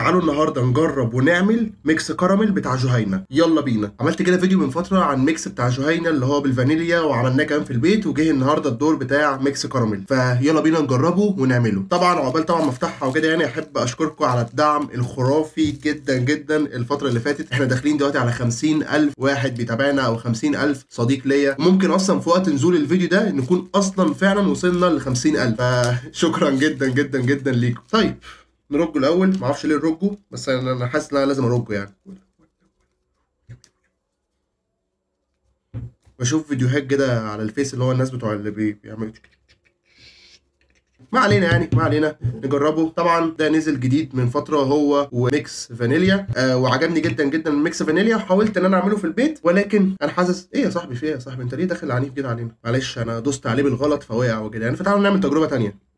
تعالوا النهارده نجرب ونعمل ميكس كراميل بتاع جهينه. يلا بينا. عملت كده فيديو من فتره عن ميكس بتاع جهينه اللي هو بالفانيليا وعملناه كمان في البيت، وجه النهارده الدور بتاع ميكس كراميل، فيلا بينا نجربه ونعمله. طبعا عقبال طبعا ما افتحها وكده يعني احب اشكركم على الدعم الخرافي جدا جدا الفتره اللي فاتت. احنا داخلين دلوقتي على 50,000 واحد بيتابعنا او 50,000 صديق ليا، وممكن اصلا في وقت نزول الفيديو ده نكون اصلا فعلا وصلنا ل 50,000، فشكرا جدا جدا جدا ليكم. طيب نرجه الاول، ما اعرفش ليه نرجه، بس انا حاسس ان انا لازم ارجه يعني. بشوف فيديوهات كده على الفيس اللي هو الناس بتوع اللي بيعملوا ما علينا يعني، ما علينا نجربه. طبعا ده نزل جديد من فتره هو وميكس فانيليا، وعجبني جدا جدا ميكس فانيليا، وحاولت ان انا اعمله في البيت، ولكن انا حاسس ايه يا صاحبي، في ايه يا صاحبي، انت ليه داخل عنيف كده علينا؟ معلش انا دوست عليه بالغلط فوقع وكده يعني، فتعالوا نعمل تجربه ثانيه.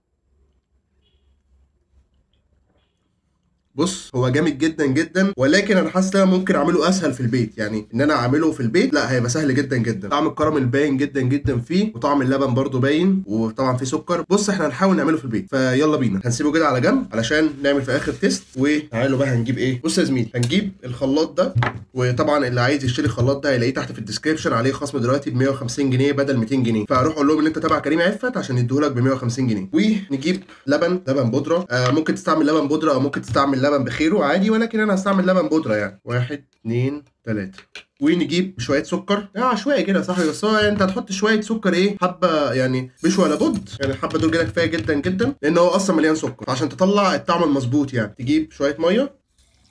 بص هو جامد جدا جدا، ولكن انا حاسس ان انا ممكن اعمله اسهل في البيت، يعني ان انا اعمله في البيت لا هيبقى سهل جدا جدا. طعم الكراميل باين جدا جدا فيه، وطعم اللبن برده باين، وطبعا فيه سكر. بص احنا هنحاول نعمله في البيت، فيلا بينا. هنسيبه كده على جنب علشان نعمل في اخر تيست. وتعالوا بقى هنجيب ايه. بص يا زميلي، هنجيب الخلاط ده، وطبعا اللي عايز يشتري الخلاط ده هيلاقيه تحت في الديسكربشن، عليه خصم دلوقتي ب 150 جنيه بدل 200 جنيه، فاروح اقول لهم ان انت تبع كريم عفت عشان يديهولك ب 150 جنيه. ونجيب لبن بودره، ممكن تستعمل لبن بودره او ممكن تستعمل لبن بخيره عادي، ولكن انا هستعمل لبن بودره يعني. 1 2 3. ونجيب شويه سكر عشوائي كده يا صاحبي، بس هو انت هتحط شويه سكر ايه، حبه يعني مش ولا بد يعني، الحبه دول كده كفايه جدا جدا، لان هو اصلا مليان سكر، عشان تطلع الطعم المظبوط يعني. تجيب شويه ميه،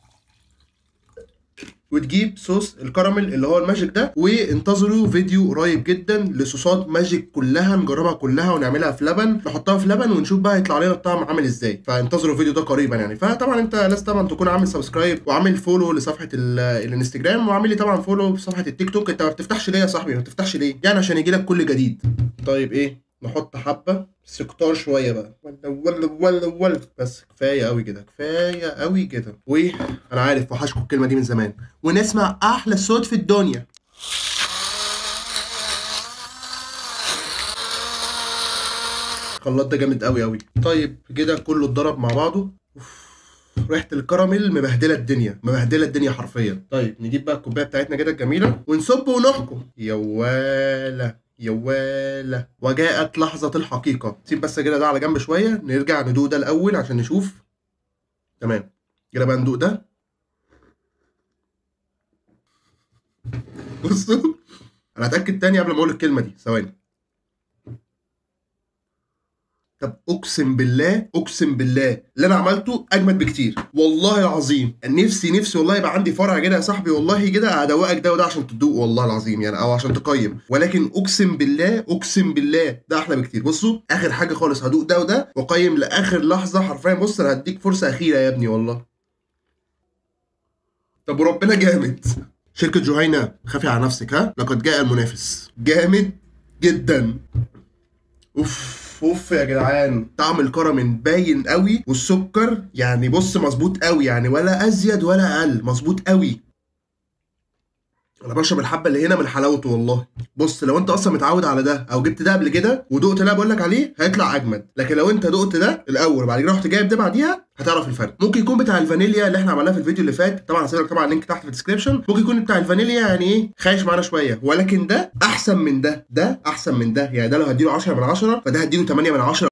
وتجيب صوص الكراميل اللي هو الماجيك ده، وانتظروا فيديو قريب جدا لصوصات ماجيك كلها، نجربها كلها ونعملها في لبن، نحطها في لبن ونشوف بقى هيطلع لنا الطعم عامل ازاي. فانتظروا الفيديو ده قريبا يعني. فطبعا انت لازم طبعا تكون عامل سبسكرايب وعامل فولو لصفحه الانستجرام، وعامل لي طبعا فولو في صفحه التيك توك. انت ما بتفتحش ليه يا صاحبي، ما بتفتحش ليه يعني؟ عشان يجي لك كل جديد. طيب ايه، نحط حبه بس كتار شويه بقى، ولا بس كفايه قوي كده، كفايه قوي كده. وانا عارف وحشكم الكلمه دي من زمان، ونسمع احلى صوت في الدنيا. الخلاط ده جامد قوي قوي. طيب كده كله اتضرب مع بعضه. ريحه الكراميل مبهدله الدنيا، مبهدله الدنيا حرفيا. طيب نجيب بقى الكوبايه بتاعتنا كده الجميله ونصب ونحكم. يا ولا وجاءت لحظة الحقيقة. سيب بس كده ده على جنب شوية، نرجع ندوق ده الأول عشان نشوف. تمام كده بقى ندوق ده. بصوا أنا هتأكد تاني قبل ما أقول الكلمة دي، ثواني. طب اقسم بالله اقسم بالله اللي انا عملته اجمد بكتير، والله العظيم. نفسي والله يبقى عندي فرع كده يا صاحبي، والله كده ادوقك ده وده عشان تدوق والله العظيم يعني، او عشان تقيم، ولكن اقسم بالله ده احلى بكتير. بصوا اخر حاجه خالص هدوق ده وده واقيم لاخر لحظه حرفيا. بص انا هديك فرصه اخيره يا ابني والله. طب وربنا جامد. شركه جهينه خافي على نفسك، ها لقد جاء المنافس جامد جدا. اوف يا جدعان، طعم الكراميل باين قوي، والسكر يعني بص مظبوط قوي يعني، ولا ازيد ولا اقل، مظبوط قوي. انا بشرب الحبه اللي هنا من حلاوته والله. بص لو انت اصلا متعود على ده او جبت ده قبل كده ودقت اللي بقول لك عليه هيطلع اجمد، لكن لو انت دقت ده الاول وبعد كده رحت جايب ده بعديها هتعرف الفرق. ممكن يكون بتاع الفانيليا اللي احنا عملناه في الفيديو اللي فات، طبعا هسيب لك طبعا اللينك تحت في الديسكربشن، ممكن يكون بتاع الفانيليا يعني ايه خايش معانا شويه، ولكن ده احسن من ده، ده احسن من ده يعني. ده لو هديله 10 من 10 فده هديله 8 من 10.